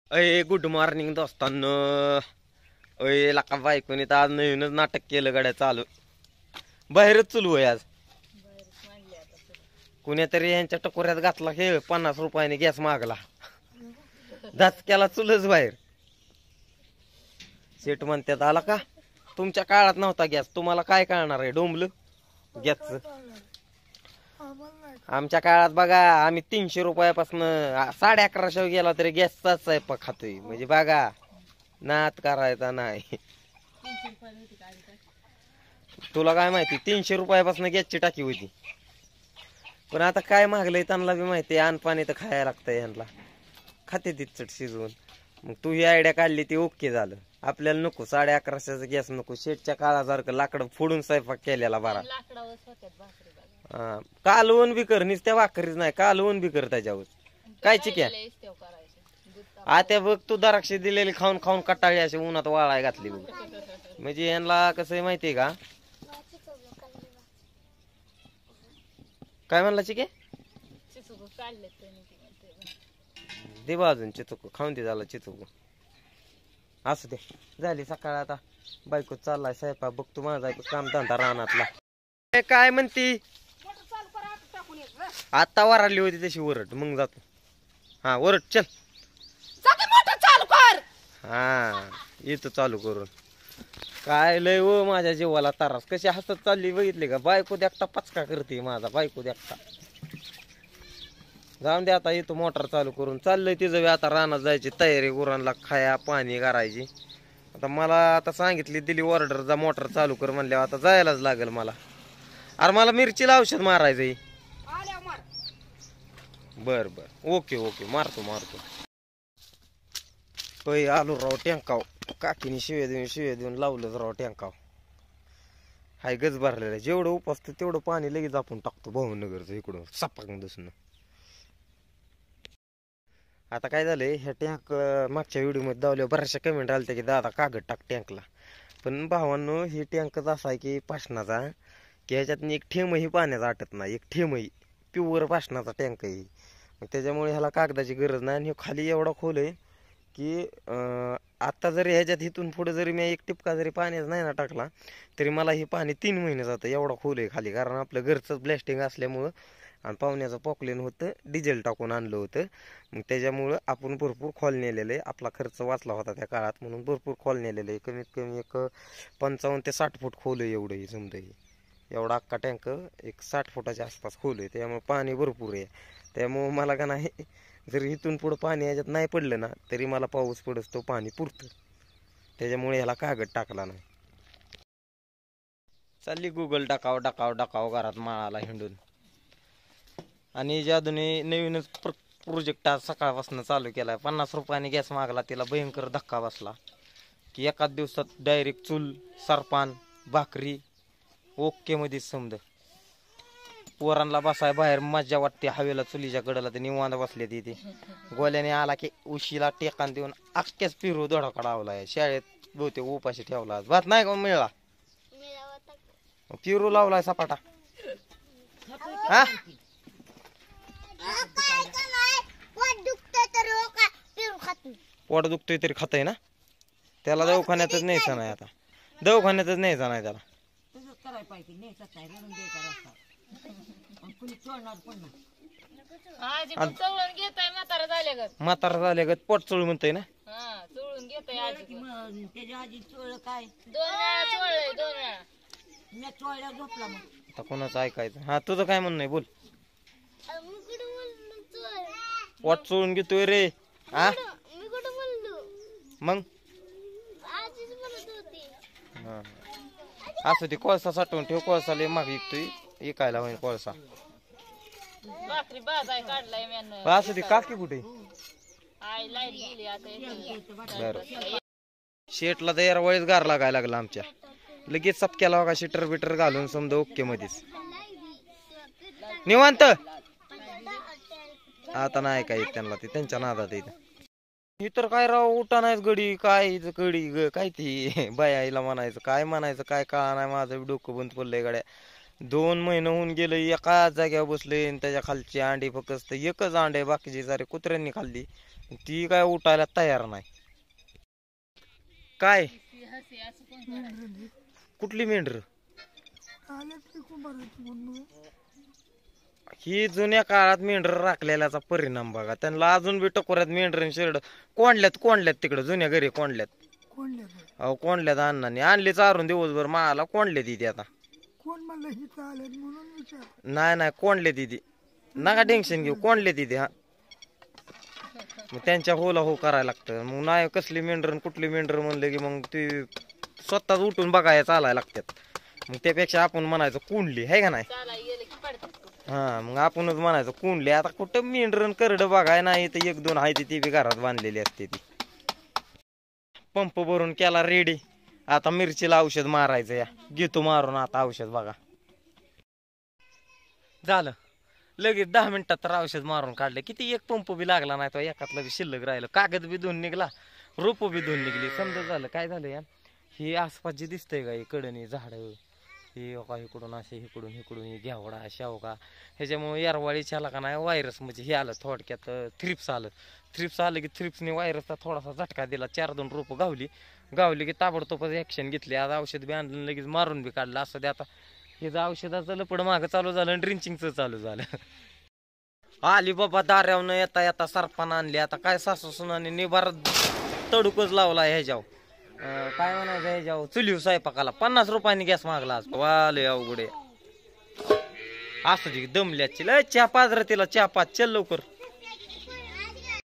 अय good morning दोस्तांनो. अय लका बायकोनी तर आज नवीनच नाटक केलं गड्या चालू. बाहेरच चालू आहे आज. कुणीतरी यांच्या टकोऱ्यात घातला हे 50 रुपयाने गॅस मागला. धचक्याला चुलच बाहेर. सेट म्हणतात आला का तुमच्या काळात नव्हता गॅस, तुम्हाला काय कळणार आहे डोंबलं गॅसचं. आमच्या काळात बघा आम्ही 300 रुपयापासून 1150 गेला तरी गॅसचाच स्वयंपाक खातोय. म्हणजे बघा नात करायचा नाही. तुला काय माहिती 300 रुपयापासून गॅसची टाकी होती. पण आता काय मागलंय त्यांना बी माहिती, अन्न पाणी तर खायला लागतंय यांना. खाते ती चट शिजवून. मग तू ही आयडिया काढली ती ओके झालं. आपल्याला नको 1150चा गॅस नको. शेटच्या काळासारखं लाकडं फोडून स्वयंपाक केलेला बरा. कालवून बी कर, नुसत्या भाकरीच नाही कालवून बी कर त्याच्यावर. काय चिक्या आता बघ तू द्राक्षे दिलेली खाऊन खाऊन कटाळी अशी उन्हात वाळाय घातली बघ. म्हणजे यांना कसं माहितीये का, काय म्हणला चिके दे अजून चिचुक खाऊन दे झाला चिचुक. असू दे झाली सकाळ. आता बायको चाललाय स्वयंपाक. बघ तू माझा काम धंदा रानातला. काय म्हणती आता वराडली होती तशी वरड. मग जातो. हा वरड चल. हा येतो चालू करून. काय लय हो माझ्या जीवाला तारास. कशी हसत चालली बघितली का. बायको देखता पचका करते माझा. बायको देखता जाऊन दे. आता येतो मोटर चालू करून. चाललंय तिचं आता रानात जायची तयारी. गुरांना खाया पाणी करायची. आता मला आता सांगितली दिली ऑर्डर जा मोटर चालू कर म्हणल्यावर आता जायलाच लागेल मला. अरे मला मिरचीला औषध मारायचंय. बर बर ओके ओके मारतो मारतो. होय आलो राव टँकाव. काकीने शिव्या देऊन लावलंच राव टँकाव. हाय गज भरलेलं आहे. जेवढं उपसतं तेवढं पाणी लगेच आपण टाकतो भावनगरचं इकडून सपाक दुसणं. आता काय झालंय ह्या टँक मागच्या व्हिडिओमध्ये दावल्यावर बऱ्याचशा कमेंट आल्या की दादा कागद टाक टँकला. पण भावांनो ही टँकच असा आहे की पाषणाचा की ह्याच्यातून एक ठेमही पाण्याचा आटत नाही. एक ठेमही प्युअर पाषणाचा टँक आहे. मग त्याच्यामुळे ह्याला कागदाची गरज नाही. आणि खाली एवढा खोल आहे की आता जरी ह्याच्यात इथून पुढे जरी मी एक टिपका जरी पाण्याचा नाही ना टाकला तरी मला हे पाणी 3 महिने जातं. एवढा खोल आहे खाली. कारण आपलं घरचं ब्लॅस्टिंग असल्यामुळं आणि पाहुण्याचं पॉकलेन होतं. डिझेल टाकून आणलं होतं. मग त्याच्यामुळं आपण भरपूर खोल नेलेलं आहे. आपला खर्च वाचला होता त्या काळात म्हणून भरपूर खोल नेलेलं आहे. कमीत कमी एक 55 ते 60 फूट खोल आहे. एवढं समजा एवढा अख्खा टँक एक 60 फुटाच्या आसपास खोल आहे. त्यामुळे पाणी भरपूर आहे. त्यामुळं मला का नाही जरी इथून पुढं पाणी ह्याच्यात नाही पडलं ना तरी मला पाऊस पडत तो पाणी पुरतं. त्याच्यामुळे ह्याला कागद टाकला नाही. चालली गुगल डाकाव डाकाव डाकाव घरात माळाला हिंडून. आणि ज्यादुने नवीनच प्रोजेक्ट आज सकाळपासून चालू केलाय. 50 रुपयाने गॅस मागला. तिला भयंकर धक्का बसला की एकाच दिवसात डायरेक्ट चूल सरपान भाकरी ओके मध्ये समज. पोरांना बसाय बाहेर मज्जा वाटते. हवेला चुलीच्या कडेला ते निवांत बसले तिथे. गोल्याने आला की उशीला टेकान देऊन अख्ख्याच पिरू दोडा लावलाय. शाळेत बहुतेक उपाशी ठेवला. भात नाही का मिळाला पिरू लावलाय सपाटा. हा पोट दुखतोय तरी खातय ना. त्याला दवाखान्यातच न्यायचं नाही. आता दवाखान्यातच न्यायचं नाही त्याला. म्हातारा झाल्यागत पोट चोळ म्हणतय ना. आता कोणाचं ऐकायचं. हा तुझं काय म्हणणं आहे बोल. पोट चोळून घेतोय रे. हा मग असं ते कोळसा साठवून ठेव. कोळसा लय माग विकतोय. विकायला होईल कोळसा. असं ते काकी कुठे शेटला तर यार वळीच गार लागायला लागला आमच्या. लगेच सपक्याला बघा शिटर बिटर घालून समजा ओके मध्येच निवांत. आता नाही काय त्यांना ते त्यांच्या नादात येत. ही तर काय राव उठा नाहीच गडी. काय गडी काय ती बायाला म्हणायचं काय म्हणायचं काय कळा नाही. माझं डोकं बंद पडलंय गाड्या. 2 महिने होऊन गेले एका जाग्यावर बसले. त्याच्या खालची अंडी फक्त एकच अंडे बाकीची सारे कुत्र्यांनी खाल्ली. ती काय उठायला तयार नाही. काय कुठली मेंढर? ही जुन्या काळात मेंढर राखलेल्याचा परिणाम बघा. त्यांना अजून बी टकोऱ्यात मेंढर शेरड कोंडल्यात तिकडे जुन्या घरी कोंडल्यात. अहो कोंडल्यात अण्णांनी आणली चारून दिवसभर मला कोंडले तिथे आता. नाही कोंडले तिथे नका टेन्शन घेऊ कोंडले तिथे. हा मग त्यांच्या होला हो करायला लागतं. मग नाही कसली मेंढर कुठली मेंढर म्हणलं की मग ती स्वतःच उठून बघायला चालायला लागतात. मग त्यापेक्षा आपण म्हणायचं कुंडली आहे का नाही. हा मग आपणच म्हणायचं कुंडली. आता कुठं मेंढरण करड बघाय नाही तर एक दोन आहे ती बी घरात बांधलेली असते ती. पंप भरून केला रेडी. आता मिरचीला औषध मारायचं या घेतो मारून आता औषध बघा. झालं लगेच 10 मिनिटात तर औषध मारून काढले. किती एक पंप बी लागला नाही तो एकातला बी शिल्लक राहिलं. कागद बी धुवून निघला रोप बी धुवून निघली. समजा झालं काय झालं या हे आसपास जे दिसतंय का कडणी झाड हे का इकडून असे इकडून हे घेवडा शेवगा ह्याच्यामुळे यारवाळी छाला का नाही व्हायरस म्हणजे हे आलं थोडक्यात थ्रिप्स आलं की थ्रिप्सने व्हायरसचा थोडासा झटका दिला. 4-2 रोपं गावली की ताबडतोबच ऍक्शन घेतली. आज औषध बी आणलं लगेच मारून बी काढलं. असं दे आता हे औषधाचं लपड मागं चालू झालं आणि ड्रिंचिंगचं चालू झालं. आली बाबा दाऱ्यावनं येता सरपान आणली. आता काय सासू सुनाने निभार तडूकच लावला ह्याच्यावर काय म्हणायचं ह्याच्यावर चुलीव स्वयंपाकाला 50 रुपयांनी गॅस मागला. आज वाले अवघडे असं दमल्याची लय चहा पाजरा तिला चहा पाच चल लवकर.